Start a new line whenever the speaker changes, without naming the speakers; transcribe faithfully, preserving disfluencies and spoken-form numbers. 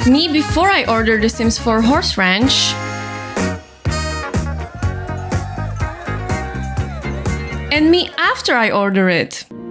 Me before I ordered The Sims four Horse Ranch. And me after I order it.